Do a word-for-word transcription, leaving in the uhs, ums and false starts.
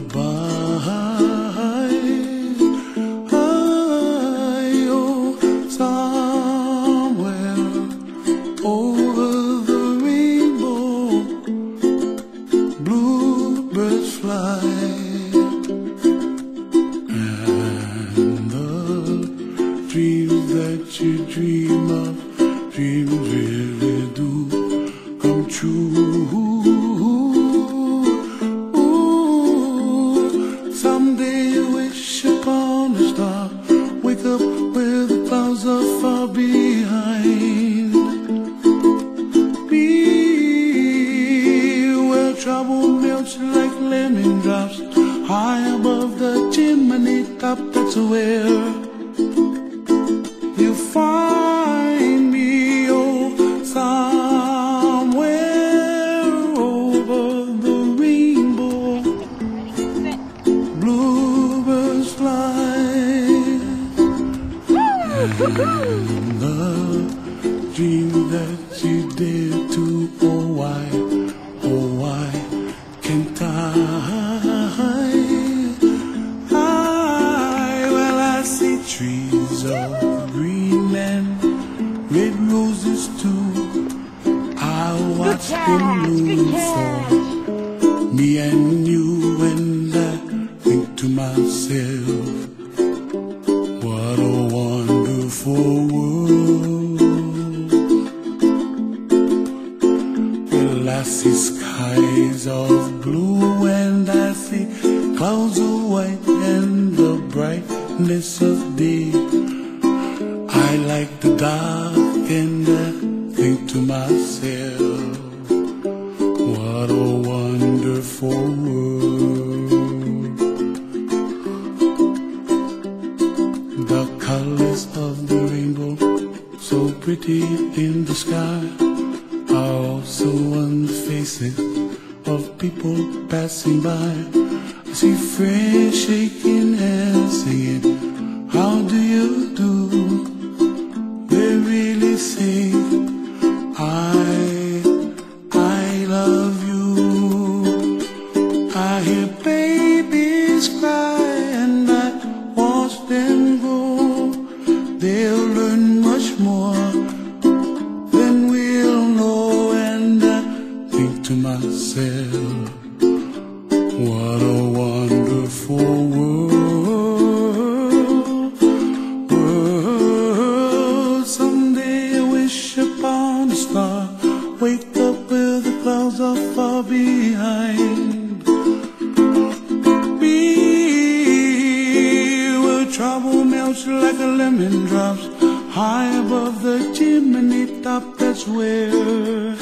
goodbye. I, oh, somewhere over the rainbow, bluebirds fly, and the dreams that you dream of, dreams really do come true. Someday you wish upon a star, wake up where the clouds are far behind. Be where trouble melts like lemon drops, high above the chimney top. That's where you find me, oh, somewhere over the rainbow. Bluebirds fly, and the dream that you dare to, oh why, oh why can't I? I, well I see trees of green and red roses too. I watch them bloom for me and you, and I think to myself, what a wonderful world. Well, I see skies of blue, and I see clouds of white, and the brightness of day. I like the dark, and I think to myself, what a wonderful world. The colors of the rainbow, so pretty in the sky, are also on the faces of people passing by. I see friends shaking hands, singing, how do you do? They really say, I, I love you. I hear babies cry, and I watch them grow. They'll learn much more than we'll know, and I think to myself, what a wonderful world, world. Someday I wish upon a star, wake up where the clouds are far behind. Be where trouble melts like a lemon drops, high above the chimney top. That's where